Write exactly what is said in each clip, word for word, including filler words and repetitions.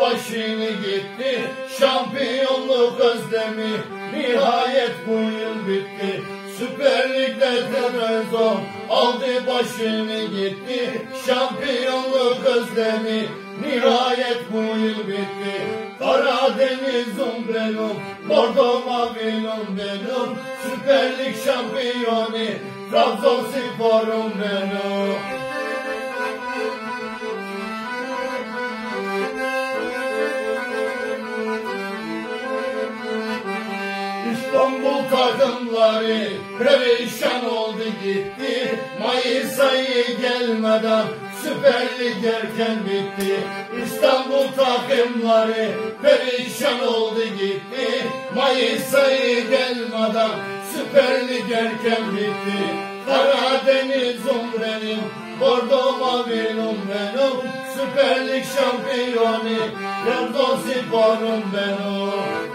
başını gitti, şampiyonluk özlemi nihayet bu yıl bitti. Süper Lig'de Trabzon aldı başını gitti, şampiyonluk özlemi nihayet bu yıl bitti. Karadeniz'im benim, Bordo Mavi'm benim, Süper Lig şampiyonu Trabzonspor'um benim. İstanbul takımları perişan oldu gitti, Mayıs ayı gelmeden Süper Lig erken bitti. İstanbul takımları perişan oldu gitti, Mayıs ayı gelmeden Süper Lig erken bitti. Karadeniz'im benim, Bordo Mavi'm benim, Süper Lig şampiyonu Trabzonspor'um benim.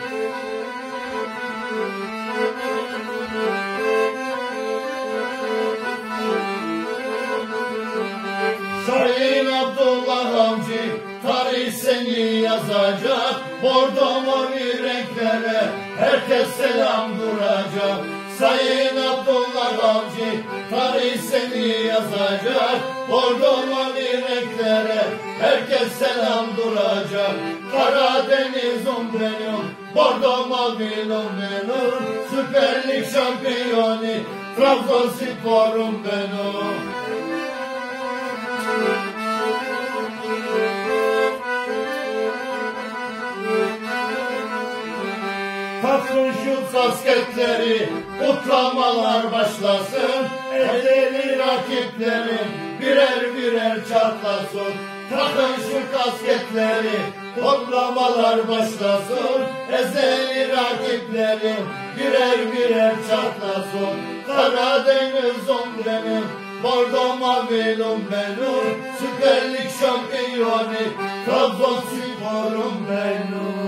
Sayın Abdullah Avcı tarih seni yazacak, Bordo mavi renklere herkes selam duracak. Sayın Abdullah Avcı tarih seni yazacak, Bordo mavi renklere herkes selam duracak. Karadeniz'im benim, Bordo Mavi'm benim, Süper Lig şampiyonu Trabzonspor'um benim. Taksın şu kasketleri, kutlamalar başlasın, ezeli rakiplerin birer birer çatlasın. Takın şu kasketleri, kutlamalar başlasın, ezeli rakiplerin birer birer çatlasın. Karadeniz'im benim, Bordo Mavi'm benim, Süper Lig şampiyonu Trabzonspor'um benim.